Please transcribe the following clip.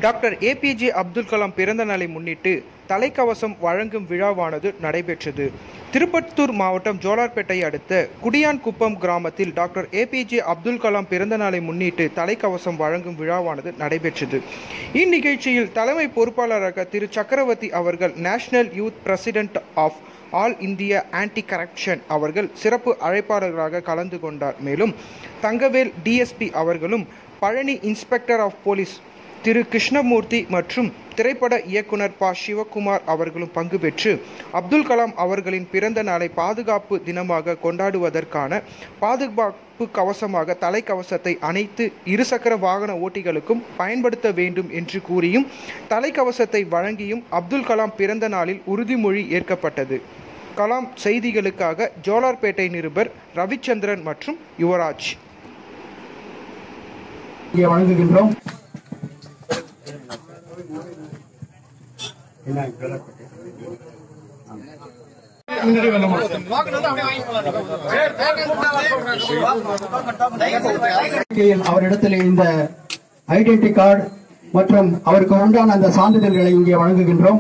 Doctor APJ Abdul Kalam பிறந்த நாளை முன்னிட்டு தலைக்கவசம் வழங்கும் விழாவானது நடைபெற்றது. திருப்பத்தூர் மாவட்டம் ஜோலார்பேட்டை அடுத்த குடியான்குப்பம் கிராமத்தில் டாக்டர் ஏபிஜே அப்துல் கலாம் பிறந்த நாளை முன்னிட்டு தலைக்கவசம் வழங்கும் விழாவானது நடைபெற்றது. இந்நிகழ்ச்சியில் தலைமை பொறுப்பாளராக திரு சக்கரவர்த்தி அவர்கள், national youth president of all India anti corruption அவர்கள் சிறப்பு அழைப்பாளர்களாக கலந்து கொண்டார். மேலும் தங்கவேல் டிஎஸ்பி அவர்களும், Palani inspector of police Thiru Krishnamurthy மற்றும் திரைப்பட இயக்குனர் ப. சிவகுமார் அவர்களும் பங்கு பெற்று அப்துல் கலாம் அவர்களின் பிறந்த நாளை பாதுகாப்பு தினமாக கொண்டாடுவதற்கான பாதுகாப்பு கவசமாக தலைக்கவசத்தை அனைத்து இருசக்கர வாகன ஓட்டிகளுக்கும் பயன்படுத்த வேண்டும் என்று கூறியும் தலைக்கவசத்தை வழங்கியும் அப்துல் கலாம் பிறந்த நாளில் உறுதிமொழி ஏற்கப்பட்டது. கலாம் செய்திகளுக்காக ஜோலார்பேட்டை நிருபர் ரவிச்சந்திரன் மற்றும் யுவராஜ். வணங்குகின்றோம். அவரிடத்தில் இந்த ஐடென்டி கார்டு மற்றும் அவருக்கு உண்டான அந்த சான்றிதழ்களை இங்கே வழங்குகின்றோம்.